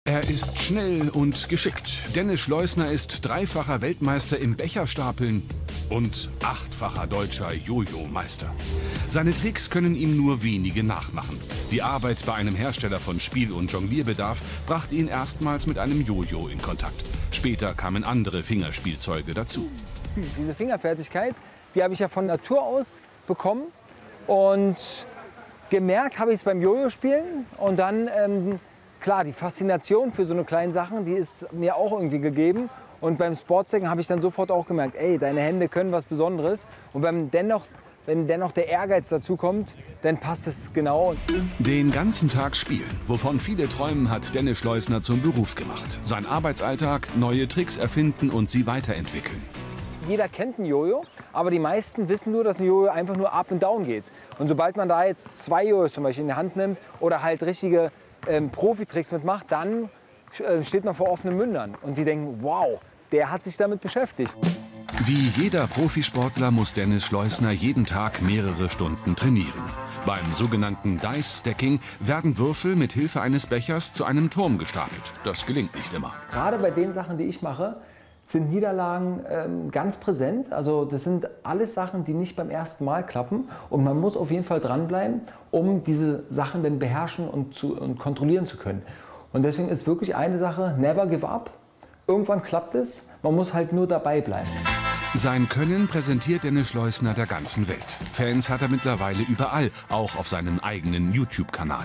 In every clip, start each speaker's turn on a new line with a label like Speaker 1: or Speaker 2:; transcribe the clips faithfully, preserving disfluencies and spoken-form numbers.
Speaker 1: Er ist schnell und geschickt. Dennis Schleusner ist dreifacher Weltmeister im Becherstapeln und achtfacher deutscher Jojo-Meister. Seine Tricks können ihm nur wenige nachmachen. Die Arbeit bei einem Hersteller von Spiel- und Jonglierbedarf brachte ihn erstmals mit einem Jojo in Kontakt. Später kamen andere Fingerspielzeuge dazu.
Speaker 2: Diese Fingerfertigkeit, die habe ich ja von Natur aus bekommen. Und gemerkt habe ich es beim Jojo-Spielen. Und dann, ähm, klar, die Faszination für so eine kleinen Sachen, die ist mir auch irgendwie gegeben. Und beim Sportsäcken habe ich dann sofort auch gemerkt, ey, deine Hände können was Besonderes. Und wenn dennoch, wenn dennoch der Ehrgeiz dazu kommt, dann passt es genau.
Speaker 1: Den ganzen Tag spielen, wovon viele träumen, hat Dennis Schleusner zum Beruf gemacht. Sein Arbeitsalltag, neue Tricks erfinden und sie weiterentwickeln.
Speaker 2: Jeder kennt ein Jojo, aber die meisten wissen nur, dass ein Jojo einfach nur up und down geht. Und sobald man da jetzt zwei Jojos zum Beispiel in die Hand nimmt oder halt richtige ähm, Profi-Tricks mitmacht, dann äh, steht man vor offenen Mündern. Und die denken, wow, der hat sich damit beschäftigt.
Speaker 1: Wie jeder Profisportler muss Dennis Schleusner jeden Tag mehrere Stunden trainieren. Beim sogenannten Dice-Stacking werden Würfel mit Hilfe eines Bechers zu einem Turm gestapelt. Das gelingt nicht immer.
Speaker 2: Gerade bei den Sachen, die ich mache, sind Niederlagen ähm, ganz präsent. Also das sind alles Sachen, die nicht beim ersten Mal klappen. Und man muss auf jeden Fall dranbleiben, um diese Sachen dann beherrschen und, zu, und kontrollieren zu können. Und deswegen ist wirklich eine Sache, never give up. Irgendwann klappt es, man muss halt nur dabei bleiben.
Speaker 1: Sein Können präsentiert Dennis Schleusner der ganzen Welt. Fans hat er mittlerweile überall, auch auf seinem eigenen YouTube-Kanal.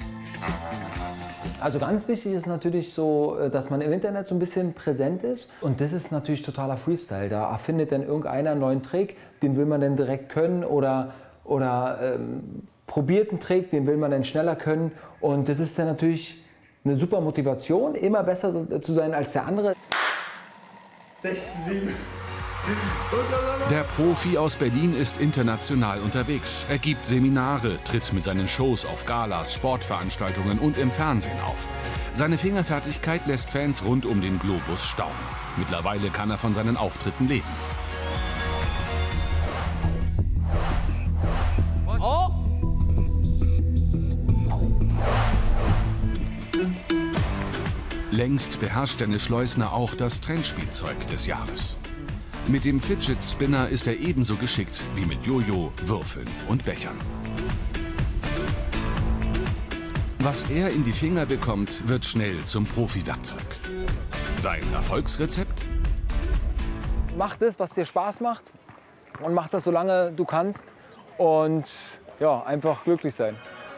Speaker 2: Also ganz wichtig ist natürlich so, dass man im Internet so ein bisschen präsent ist. Und das ist natürlich totaler Freestyle. Da erfindet dann irgendeiner einen neuen Trick, den will man dann direkt können. Oder, oder ähm, probiert einen Trick, den will man dann schneller können. Und das ist dann natürlich eine super Motivation, immer besser zu sein als der andere.
Speaker 3: sechzehn, sieben.
Speaker 1: Der Profi aus Berlin ist international unterwegs. Er gibt Seminare, tritt mit seinen Shows auf Galas, Sportveranstaltungen und im Fernsehen auf. Seine Fingerfertigkeit lässt Fans rund um den Globus staunen. Mittlerweile kann er von seinen Auftritten leben.
Speaker 2: Oh.
Speaker 1: Längst beherrscht Dennis Schleusner auch das Trendspielzeug des Jahres. Mit dem Fidget Spinner ist er ebenso geschickt wie mit Jojo, Würfeln und Bechern. Was er in die Finger bekommt, wird schnell zum Profi-Werkzeug. Sein Erfolgsrezept?
Speaker 2: Mach das, was dir Spaß macht, und mach das, solange du kannst. Und ja, einfach glücklich sein.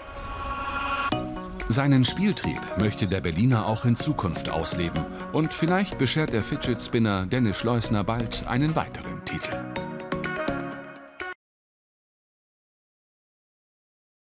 Speaker 1: Seinen Spieltrieb möchte der Berliner auch in Zukunft ausleben. Und vielleicht beschert der Fidget Spinner Dennis Schleusner bald einen weiteren Titel.